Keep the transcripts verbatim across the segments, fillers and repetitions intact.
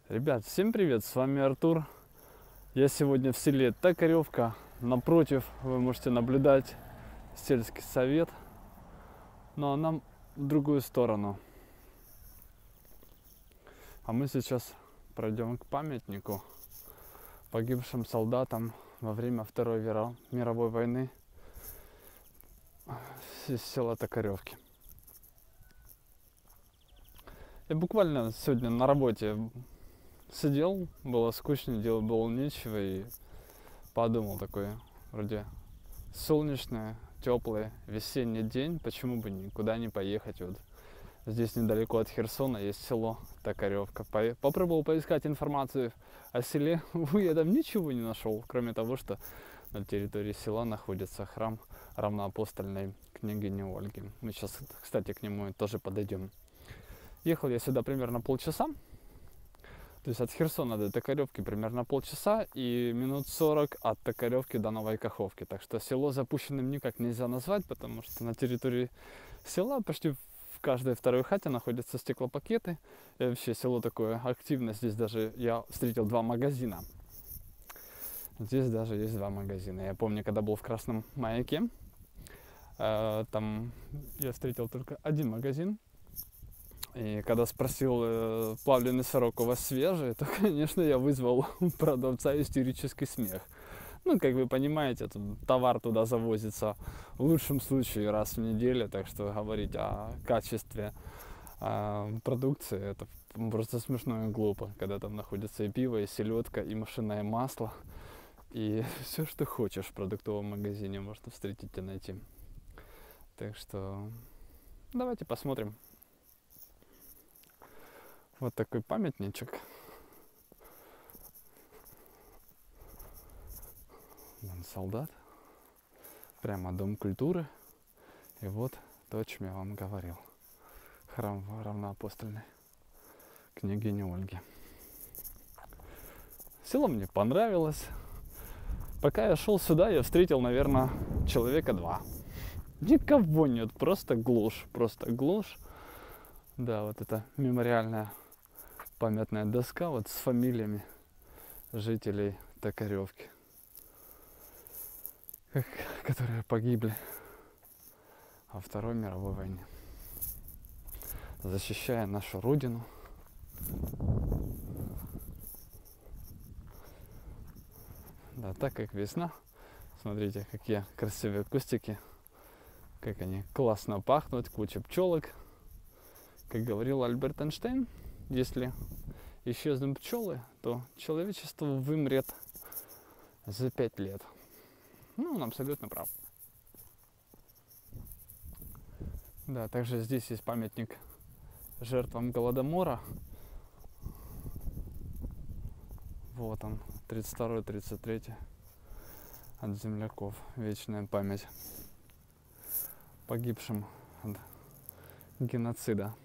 Ребят, всем привет, с вами Артур. Я сегодня в селе Токаревка. Напротив вы можете наблюдать сельский совет, но нам в другую сторону. А мы сейчас пройдем к памятнику погибшим солдатам во время Второй мировой войны из села Токаревки. Я буквально сегодня на работе сидел, было скучно, делать было нечего, и подумал такой, вроде солнечный, теплый, весенний день, почему бы никуда не поехать. Вот здесь недалеко от Херсона есть село Токаревка. Попробовал поискать информацию о селе, увы, я там ничего не нашел, кроме того, что на территории села находится храм равноапостольной княгини Ольги. Мы сейчас, кстати, к нему тоже подойдем. Ехал я сюда примерно полчаса. То есть от Херсона до Токаревки примерно полчаса и минут сорок от Токаревки до Новой Каховки. Так что село запущенным никак нельзя назвать, потому что на территории села почти в каждой второй хате находятся стеклопакеты. И вообще село такое активное. Здесь даже я встретил два магазина. Здесь даже есть два магазина. Я помню, когда был в Красном Маяке, там я встретил только один магазин. И когда спросил, э, плавленый сырок у вас свежий, то, конечно, я вызвал у продавца истерический смех. Ну, как вы понимаете, тут товар туда завозится в лучшем случае раз в неделю, так что говорить о качестве э, продукции, это просто смешно и глупо, когда там находится и пиво, и селедка, и машинное масло, и все, что хочешь в продуктовом магазине можно встретить и найти. Так что давайте посмотрим. Вот такой памятничек. Вон солдат. Прямо дом культуры. И вот то, о чем я вам говорил. Храм равноапостольной княгини Ольги. Село мне понравилось. Пока я шел сюда, я встретил, наверное, человека два. Никого нет, просто глушь. Просто глушь. Да, вот это мемориальная памятная доска вот с фамилиями жителей Токаревки, которые погибли во Второй мировой войне, защищая нашу родину. Да, так как весна, смотрите, какие красивые кустики, как они классно пахнут, куча пчелок. Как говорил Альберт Эйнштейн, если исчезнут пчелы, то человечество вымрет за пять лет. Ну, он абсолютно прав. Да, также здесь есть памятник жертвам Голодомора. Вот он, тридцать второй тридцать третий от земляков. Вечная память погибшим от геноцида.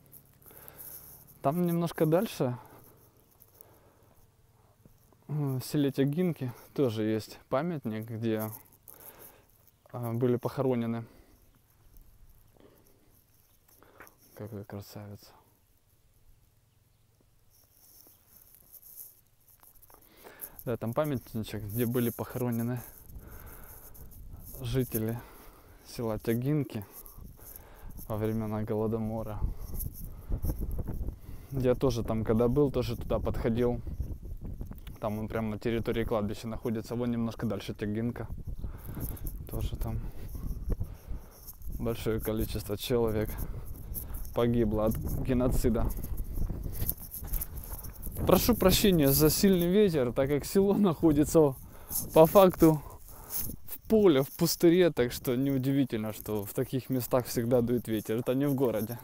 Там немножко дальше, в селе Тягинки, тоже есть памятник, где были похоронены. Какая красавица. Да, там памятничек, где были похоронены жители села Тягинки во времена Голодомора. Я тоже там, когда был, тоже туда подходил. Там он прямо на территории кладбища находится. Вон немножко дальше Тягинка. Тоже там большое количество человек погибло от геноцида. Прошу прощения за сильный ветер, так как село находится по факту в поле, в пустыре. Так что неудивительно, что в таких местах всегда дует ветер. Это не в городе.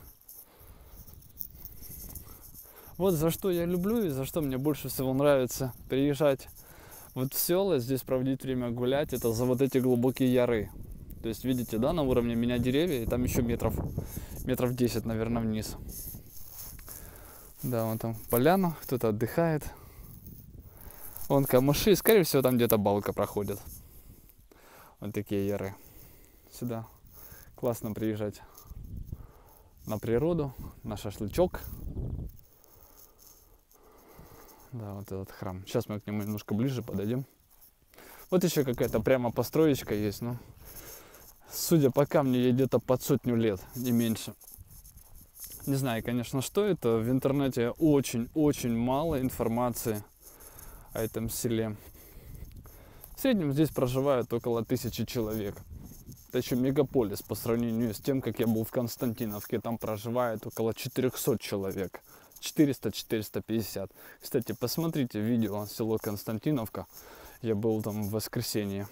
Вот за что я люблю и за что мне больше всего нравится приезжать вот в села, здесь проводить время, гулять, это за вот эти глубокие яры. То есть видите, да, на уровне меня деревья, и там еще метров, метров десять, наверное, вниз. Да, вон там поляна, кто-то отдыхает. Вон камыши, скорее всего, там где-то балка проходит. Вот такие яры. Сюда классно приезжать на природу, на шашлычок. Да, вот этот храм. Сейчас мы к нему немножко ближе подойдем. Вот еще какая-то прямо построечка есть, но судя по камню, ей где-то под сотню лет, не меньше. Не знаю, конечно, что это. В интернете очень-очень мало информации о этом селе. В среднем здесь проживают около тысячи человек. Это еще мегаполис по сравнению с тем, как я был в Константиновке. Там проживает около четырехсот человек. четыреста — четыреста пятьдесят. Кстати, посмотрите видео село Константиновка. Я был там в воскресенье.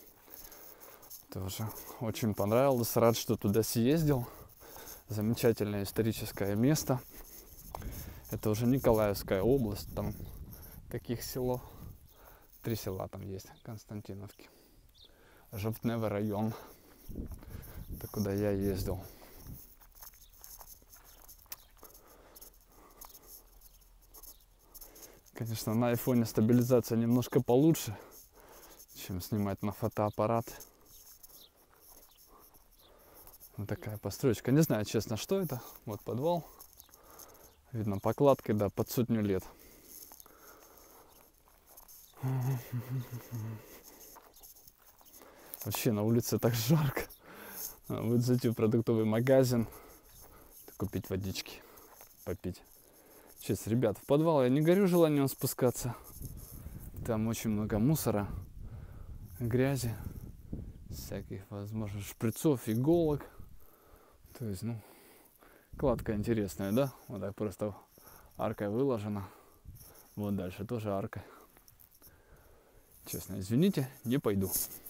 Тоже очень понравилось. Рад, что туда съездил. Замечательное историческое место. Это уже Николаевская область. Там таких село. Три села там есть. Константиновки. Жовтневый район. Это куда я ездил. Конечно, на айфоне стабилизация немножко получше, чем снимать на фотоаппарат. Вот такая постройка. Не знаю, честно, что это. Вот подвал. Видно покладкой, да, под сотню лет. Вообще на улице так жарко. Вот зайти в продуктовый магазин, купить водички, попить. Сейчас, ребят, в подвал я не горю желанием спускаться. Там очень много мусора, грязи, всяких, возможно, шприцов, иголок. То есть, ну, кладка интересная, да? Вот так просто аркой выложена. Вот дальше тоже арка. Честно, извините, не пойду.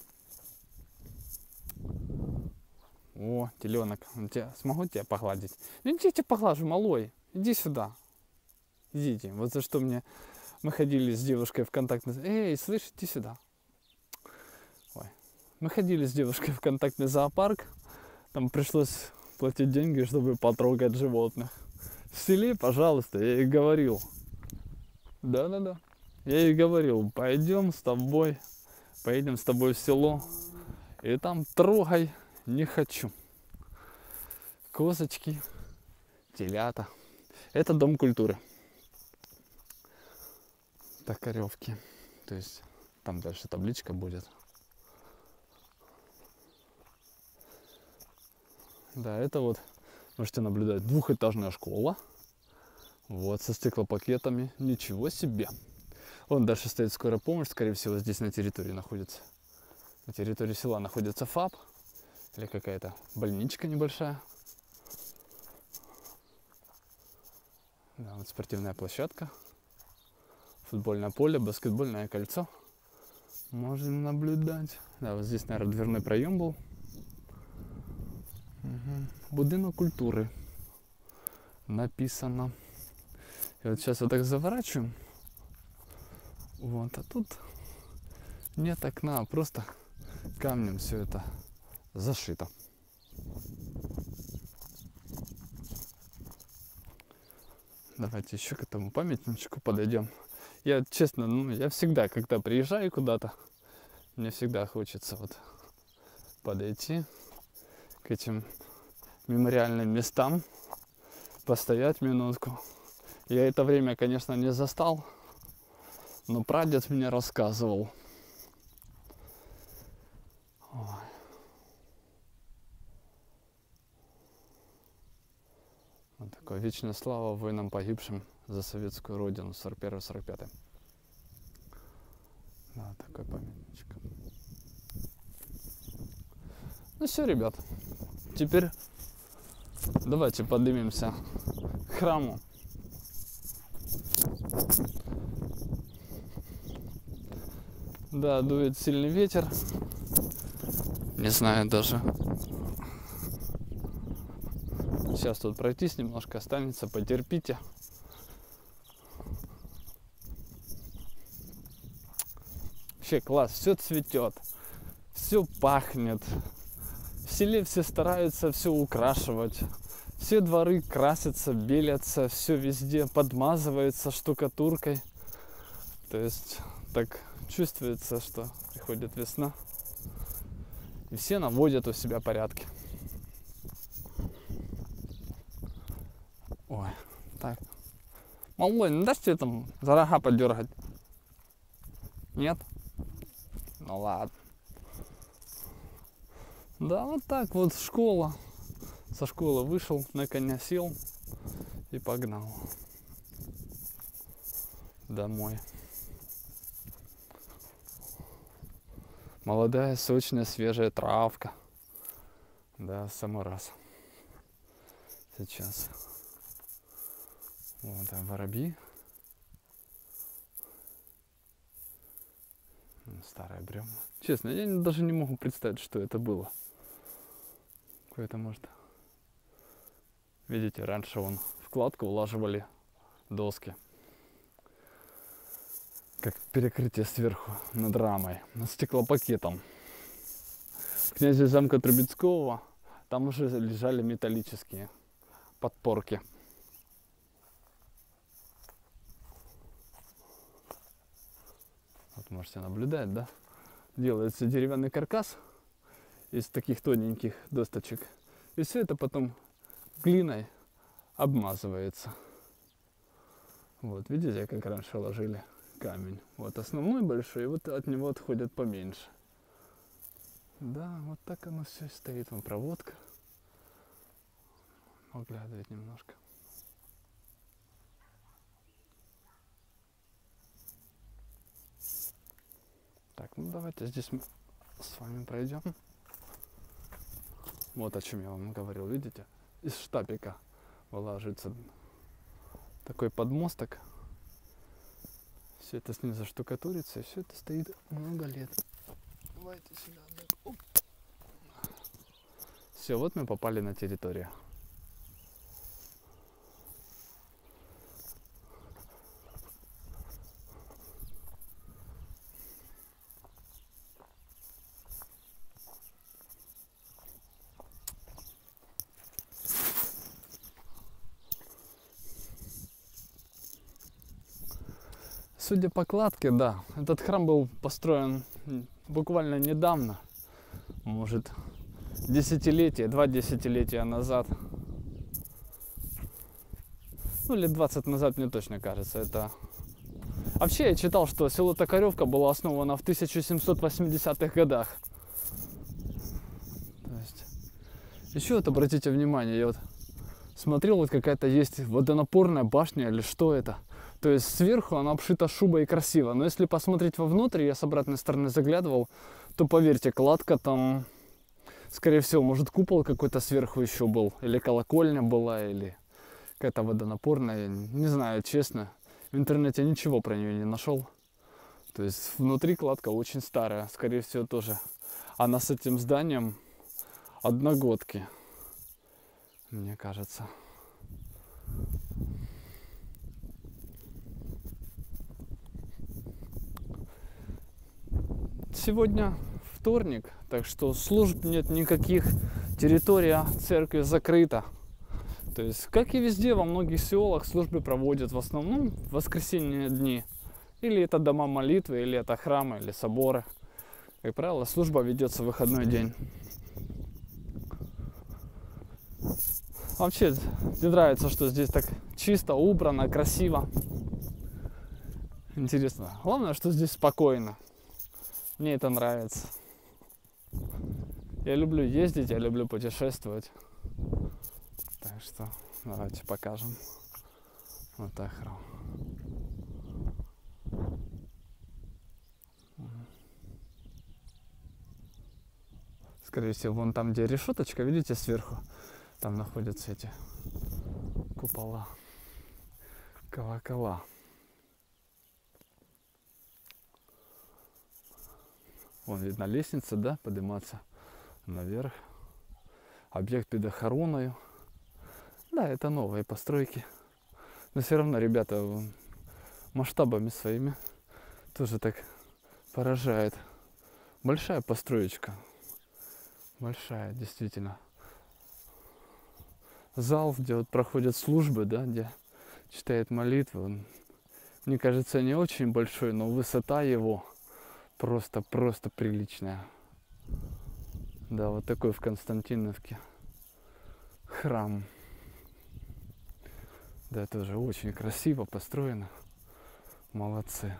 О, теленок. Тебя, смогу тебя погладить? Иди, я тебя поглажу, малой. Иди сюда. Идите. Вот за что мне... Мы ходили с девушкой в контактный... Эй, слышь, иди сюда. Ой. Мы ходили с девушкой в контактный зоопарк. Там пришлось платить деньги, чтобы потрогать животных. В селе, пожалуйста, я ей говорил. Да-да-да. Я ей говорил, пойдем с тобой, поедем с тобой в село. И там трогай не хочу. Козочки, телята. Это дом культуры. Токаревки. То есть там дальше табличка будет. Да, это вот, можете наблюдать, двухэтажная школа. Вот, со стеклопакетами. Ничего себе. Вон дальше стоит скорая помощь, скорее всего, здесь на территории находится. На территории села находится ФАП. Или какая-то больничка небольшая. Да, вот спортивная площадка. Футбольное поле, баскетбольное кольцо. Можем наблюдать. Да, вот здесь, наверное, дверной проем был. Угу. Будинок культуры. Написано. И вот сейчас вот так заворачиваем. Вот, а тут нет окна, а просто камнем все это зашито. Давайте еще к этому памятничку подойдем. Я, честно, ну, я всегда, когда приезжаю куда-то, мне всегда хочется вот подойти к этим мемориальным местам, постоять минутку. Я это время, конечно, не застал, но прадед мне рассказывал. Ой. Вот такое: вечная слава воинам, погибшим за советскую родину, сорок первый — сорок пятый. Да, такой памятничек. Ну все, ребят, теперь давайте поднимемся к храму. Да, дует сильный ветер. Не знаю даже. Сейчас тут пройтись немножко останется, потерпите. Вообще класс, все цветет, все пахнет. В селе все стараются все украшивать. Все дворы красятся, белятся, все везде подмазывается штукатуркой. То есть так чувствуется, что приходит весна. И все наводят у себя порядки. Ой, так. Малой, ну дашь тебе там за рога подергать? Нет? Ну ладно. Да, вот так вот школа. Со школы вышел, на коня сел и погнал домой. Молодая, сочная, свежая травка. Да, в самый раз. Сейчас. Вот, а воробьи. Старое бревна. Честно, я даже не могу представить, что это было. Какое-то, может... Видите, раньше вон вкладку улаживали доски. Как перекрытие сверху над рамой. Над стеклопакетом. В князе замка Трубецкого там уже лежали металлические подпорки. Вот можете наблюдать, да? Делается деревянный каркас из таких тоненьких досточек. И все это потом глиной обмазывается. Вот, видите, как раньше ложили камень. Вот основной большой, и вот от него отходят поменьше. Да, вот так оно все стоит. Вон проводка. Оглядывает немножко. Так, ну давайте здесь мы с вами пройдем. Вот о чем я вам говорил, видите? Из штапика вылаживается такой подмосток. Все это снизу штукатурится, и все это стоит много лет. Давайте сюда. Оп. Все, вот мы попали на территорию. Судя по кладке, да, этот храм был построен буквально недавно, может, десятилетие, два десятилетия назад. Ну, лет двадцать назад, мне точно кажется, это... Вообще, я читал, что село Токаревка было основано в тысяча семьсот восьмидесятых годах. То есть... Еще вот обратите внимание, я вот смотрел, вот какая-то есть водонапорная башня или что это. То есть сверху она обшита шубой и красиво. Но если посмотреть вовнутрь, я с обратной стороны заглядывал, то поверьте, кладка там, скорее всего, может купол какой-то сверху еще был. Или колокольня была, или какая-то водонапорная. Я не знаю, честно. В интернете ничего про нее не нашел. То есть внутри кладка очень старая. Скорее всего, тоже. Она с этим зданием одногодки, мне кажется. Сегодня вторник, так что служб нет никаких, территория церкви закрыта. То есть, как и везде, во многих селах службы проводят в основном в воскресенье дни. Или это дома молитвы, или это храмы, или соборы. Как правило, служба ведется в выходной день. Вообще, мне нравится, что здесь так чисто, убрано, красиво. Интересно. Главное, что здесь спокойно. Мне это нравится. Я люблю ездить, я люблю путешествовать. Так что давайте покажем. Вот так храм. Скорее всего, вон там, где решеточка, видите, сверху, там находятся эти купола, колокола. Вон видно лестница, да, подниматься наверх. Объект под охраной. Да, это новые постройки. Но все равно ребята масштабами своими тоже так поражает. Большая построечка. Большая, действительно. Зал, где вот проходят службы, да, где читает молитвы. Он, мне кажется, не очень большой, но высота его просто, просто приличная. Да, вот такой в Константиновке храм. Да, это уже очень красиво построено. Молодцы.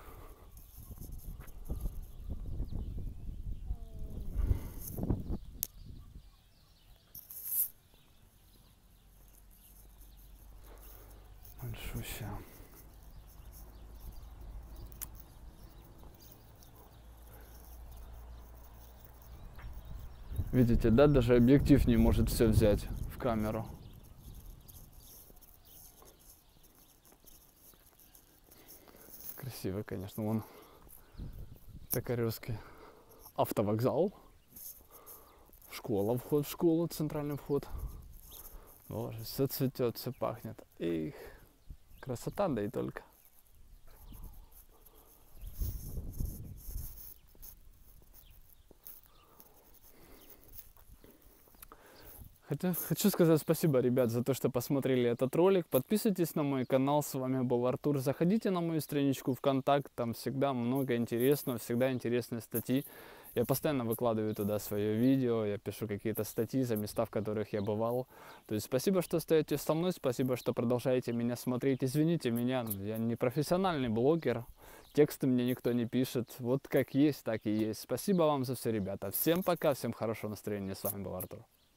Большущая. Видите, да, даже объектив не может все взять в камеру. Красиво, конечно. Вон Токаревский автовокзал. Школа, вход в школу, центральный вход. Боже, все цветет, все пахнет. Их, красота, да и только. Хотя, хочу сказать спасибо, ребят, за то, что посмотрели этот ролик. Подписывайтесь на мой канал. С вами был Артур. Заходите на мою страничку ВКонтакте. Там всегда много интересного, всегда интересные статьи. Я постоянно выкладываю туда свое видео. Я пишу какие-то статьи за места, в которых я бывал. То есть спасибо, что остаетесь со мной. Спасибо, что продолжаете меня смотреть. Извините меня, я не профессиональный блогер. Тексты мне никто не пишет. Вот как есть, так и есть. Спасибо вам за все, ребята. Всем пока, всем хорошего настроения. С вами был Артур.